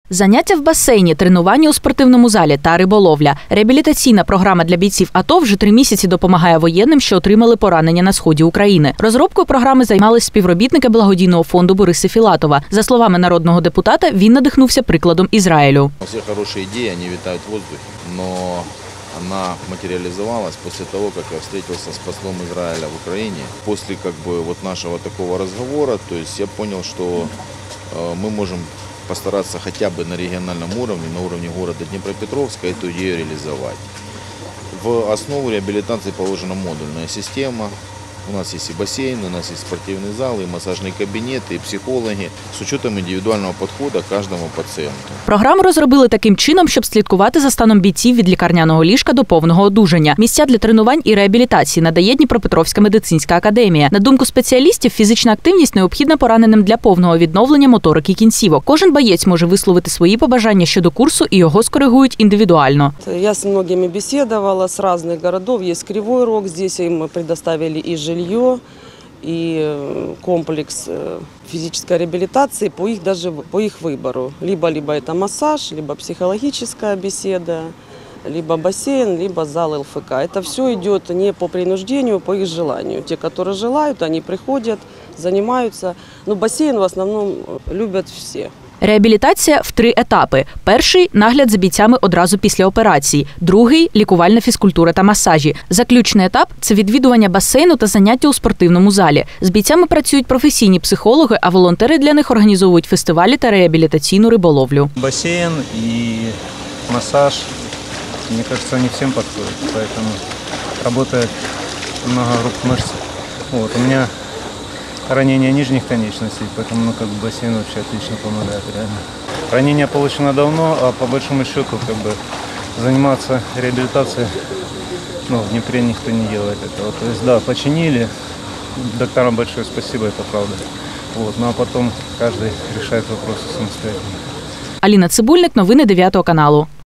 Заняття в басейні, тренування у спортивному залі та риболовля. Реабілітаційна програма для бійців АТО вже 3 місяці допомагає воєнним, що отримали поранення на сході України. Розробкою програми займались співробітники благодійного фонду Бориса Філатова. За словами народного депутата, він надихнувся прикладом Ізраїлю. Всі хороші ідеї, вони витають в воздухі, але она материализовалась после того, как я встретился с послом Израиля в Украине. После нашего такого разговора, то есть я понял, что мы можем постараться хотя бы на региональном уровне, на уровне города Днепропетровска эту идею реализовать. В основу реабилитации положена модульная система. У нас есть и бассейн, у нас есть спортивный зал, и массажный кабинет, и психологи с учетом индивидуального подхода к каждому пациенту. Програму розробили таким чином, щоб слідкувати за станом бійців від лікарняного ліжка до повного одужання. Місця для тренувань і реабілітації надає Дніпропетровська медицинська академія. На думку спеціалістів, фізична активність необхідна пораненим для повного відновлення моторики кінцівок. Кожен боєць може висловити свої побажання щодо курсу і його скоригують індивідуально. Я з багатьма бесідувала, з різних містів. Є Кривий Рог, тут їм предоставили і жилье, и комплекс физической реабилитации по их выбору. Либо это массаж, либо психологическая беседа, либо бассейн, либо зал ЛФК. Это все идет не по принуждению, по их желанию. Те, которые желают, они приходят, занимаются. Но бассейн в основном любят все. Реабілітація в 3 етапи. Перший – нагляд за бійцями одразу після операції. Другий – лікувальна фізкультура та масажі. Заключний етап – це відвідування басейну та заняття у спортивному залі. З бійцями працюють професійні психологи, а волонтери для них організовують фестивалі та реабілітаційну риболовлю. Басейн і масаж, мені кажется, не всім підходить, тому працює багато груп мышц. У мене ранение нижних конечностей, поэтому бассейн вообще отлично помогает, реально. Ранение получено давно, а по большому счету заниматься реабилитацией в Днепре никто не делает этого. То есть да, починили, докторам большое спасибо, это правда. А потом каждый решает вопросы самостоятельно. Аліна Цибульник, новини 9 каналу.